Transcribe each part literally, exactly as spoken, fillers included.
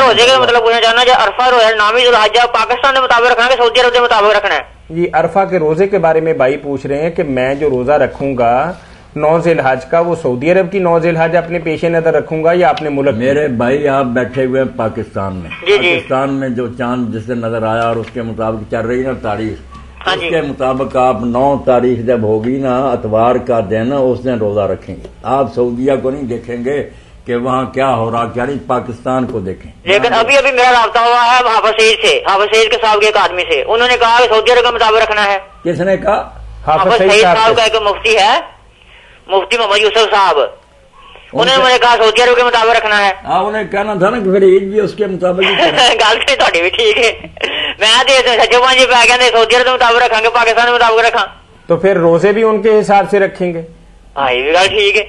روزے کا مطلب پوچھنا چاہنا ہے عرفہ روزہ نامی ذوالحجہ پاکستان کے مطابق رکھنا ہے کہ سعودی عرب کے مطابق رکھنا ہے؟ جی عرفہ کے روزے کے بارے میں بھائی پوچھ رہے ہیں کہ میں جو روزہ رکھوں گا نو ذی الحج کا وہ سعودی عرب کی نو ذی الحج اپنے پیش نظر رکھوں گا یا اپنے ملک؟ میرے بھائی آپ بیٹھے ہوئے ہیں پاکستان میں، پاکستان میں جو چاند جس سے نظر آیا اور اس کے مطابق چل رہی نا تاریخ، اس کے مطابق آپ نو تاریخ جب ہوگی نا اتوار کا دن اس دن روزہ رکھیں گے. آپ سعودیہ کو نہیں دیکھیں گے کہ وہاں کیا ہو رہا کیا نہیں، پاکستان کو دیکھیں. لیکن ابھی ابھی میرا رابطہ ہوا ہے حافظ سعید سے، حافظ سعید کے صاحب کے ایک آدمی سے، انہوں نے کہا کہ سعودی عرب کے مطابق رکھنا ہے. کس نے کہا؟ حافظ سعید صاحب کا ایک مفتی ہے، مفتی محمد یوسف صاحب، انہوں نے مجھے کہا سعودی عرب کے مطابق رکھنا ہے. ہاں انہیں کہنا تھا نا کہ پھر عید بھی اس کے مطابق گل تو تھوڑی بھی ٹھیک ہے. میں سچے پانچ پہ کہ سعودی عرب کے مطابق رکھیں گے، پاکستان کے مطابق رکھا تو پھر روزے بھی ان کے حساب سے رکھیں گے. ہاں یہ بھی گل ٹھیک ہے.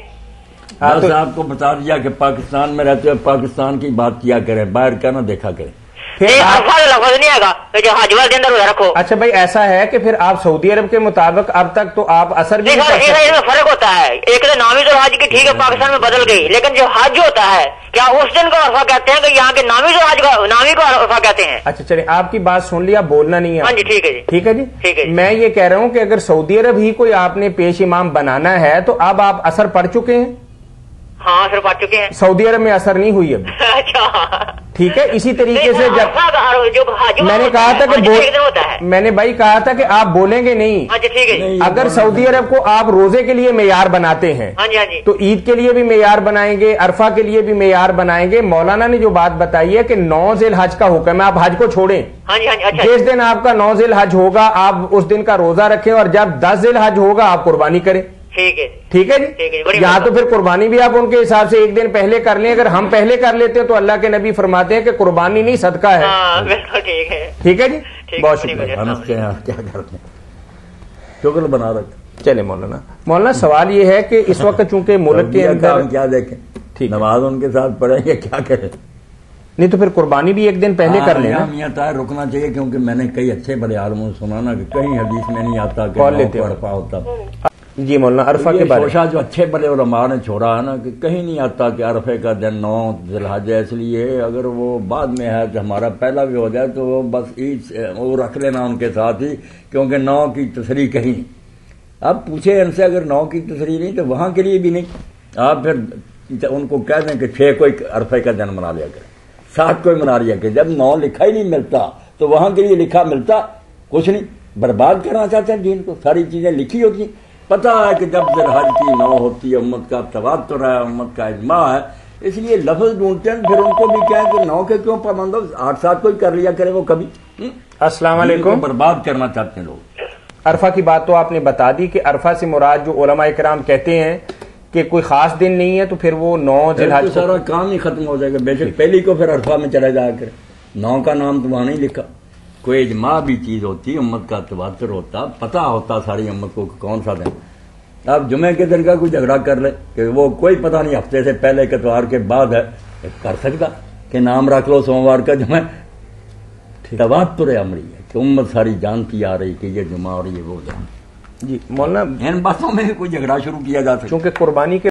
بس آپ کو بتا دیا کہ پاکستان میں رہتے ہوئے پاکستان کی بات کیا کریں، باہر کا نہ دیکھا کریں. لفظ نہیں آئے گا کہ جو حج والے دن روزہ رکھو. اچھا بھائی ایسا ہے کہ پھر آپ سعودی عرب کے مطابق اب تک تو آپ اثر بھی فرق ہوتا ہے. ایک تو نامی ذوالحج کی ٹھیک ہے پاکستان میں بدل گئی، لیکن جو حج ہوتا ہے کیا اس دن کو عرفہ کہتے ہیں کہ یہاں کے نامی ذوالحج کا نامی کو عرفہ کہتے ہیں؟ اچھا چلیں آپ کی بات سن لیا، بولنا نہیں ہے. ہاں جی ٹھیک ہے جی ٹھیک ہے جی ٹھیک ہے. میں یہ کہہ رہا ہوں کہ اگر سعودی عرب ہی کوئی آپ نے پیش امام بنانا ہے تو اب آپ اثر پڑ چکے ہیں. ہاں اثر پڑ چکے ہیں. سعودی عرب میں اثر نہیں ہوئی ابھی. اچھا ٹھیک ہے. اسی طریقے سے جب میں نے کہا تھا کہ میں نے بھائی کہا تھا کہ آپ بولیں گے نہیں. ٹھیک ہے. اگر سعودی عرب کو آپ روزے کے لیے معیار بناتے ہیں تو عید کے لیے بھی معیار بنائیں گے، عرفہ کے لیے بھی معیار بنائیں گے. مولانا نے جو بات بتائی ہے کہ نو ذی الحج کا حکم ہے، آپ حج کو چھوڑیں. جس دن آپ کا نو ذی الحج ہوگا آپ اس دن کا روزہ رکھیں اور جب دس ذی الحج ہوگا آپ قربانی کریں. ٹھیک ہے ٹھیک ہے جی. یہاں تو پھر قربانی بھی آپ ان کے حساب سے ایک دن پہلے کر لیں. اگر ہم پہلے کر لیتے ہیں تو اللہ کے نبی فرماتے ہیں کہ قربانی نہیں صدقہ ہے. ٹھیک ہے ٹھیک ہے جی. بہت شکریہ. کیا کرتے ہیں شکر بنا رکھ. چلے مولانا مولانا سوال یہ ہے کہ اس وقت چونکہ ملک کے اندر کیا دیکھیں نماز ان کے ساتھ پڑھیں گے کیا کریں. نہیں تو پھر قربانی بھی ایک دن پہلے کر لیں. میاں طاہر رکنا چاہیے کیونکہ میں نے کئی اچھے بڑے عالموں سے سنا نا کہ کہیں حدیث میں نہیں آتا کہ عرفہ ہوتا. جی مولانا عرفہ کے بارے میں جو اچھے بڑے علماء نے چھوڑا ہے نا کہ کہیں نہیں آتا کہ عرفے کا دن نو ذی الحج ہے. اس لیے اگر وہ بعد میں ہے کہ ہمارا پہلا بھی ہو جائے تو وہ بس عید وہ رکھ لینا ان کے ساتھ ہی، کیونکہ نو کی تصریح کہیں. اب پوچھے ان سے اگر نو کی تصریح نہیں تو وہاں کے لیے بھی نہیں. آپ پھر ان کو کہہ دیں کہ چھ کو عرفے کا دن منا لیا کریں، سات کو ہی منا لیا کہ جب نو لکھا ہی نہیں ملتا تو وہاں کے لیے لکھا ملتا کچھ نہیں. برباد کرنا چاہتے ہیں دین کو، ساری چیزیں لکھی ہوتی ہیں. پتا ہے کہ جب ذی الحج کی نو ہوتی ہے امت کا تواتر ہے، امت کا اجماع ہے، اس لیے لفظ ڈھونڈتے ہیں. پھر ان کو بھی کہیں کہ نو کے کیوں پابند ہو، آٹھ سات کو ہی کر لیا کرے وہ کبھی. السلام علیکم. برباد کرنا چاہتے ہیں لوگ. عرفہ کی بات تو آپ نے بتا دی کہ عرفہ سے مراد جو علماء کرام کہتے ہیں کہ کوئی خاص دن نہیں ہے تو پھر وہ نو ذی الحج سارا کام ہی ختم ہو جائے گا. بے شک پہلی کو پھر عرفہ میں چلا جایا کرے. نو کا نام تو وہاں نہیں لکھا. کوئی اجماع بھی چیز ہوتی، امت کا تواتر ہوتا، پتہ ہوتا ساری امت کو کون سا دن. آپ جمعے کے دن کا کوئی جھگڑا کر لیں کہ وہ کوئی پتہ نہیں ہفتے سے پہلے کے اتوار کے بعد ہے، کر سکتا کہ نام رکھ لو سوموار کا جمعہ. تواتر عملی ہے کہ امت ساری جانتی آ رہی کہ یہ جمعہ اور یہ وہ دن. جی مولانا ان باتوں میں کوئی جھگڑا شروع کیا جا سکتا چونکہ قربانی کے